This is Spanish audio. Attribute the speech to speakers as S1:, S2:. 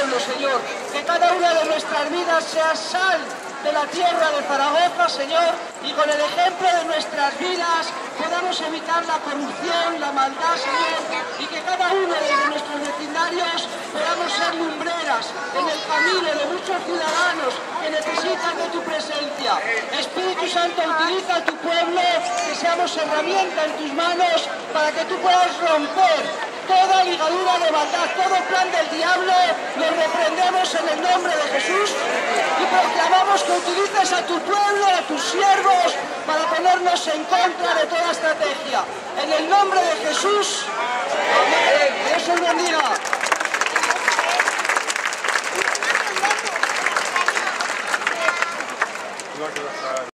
S1: pueblo, Señor. Que cada una de nuestras vidas sea sal de la tierra de Zaragoza, Señor, y con el ejemplo de nuestras vidas podamos evitar la corrupción, la maldad, Señor, y que cada uno de nuestros vecindarios podamos ser lumbreras en el camino de muchos ciudadanos que necesitan de tu presencia. Espíritu Santo, utiliza a tu pueblo, que seamos herramienta en tus manos para que tú puedas romper toda ligadura de maldad, todo plan del diablo, lo reprendemos en el nombre de Jesús y proclamamos que utilices a tu pueblo, a tus siervos, para ponernos en contra de toda estrategia. En el nombre de Jesús, amén. Dios os bendiga.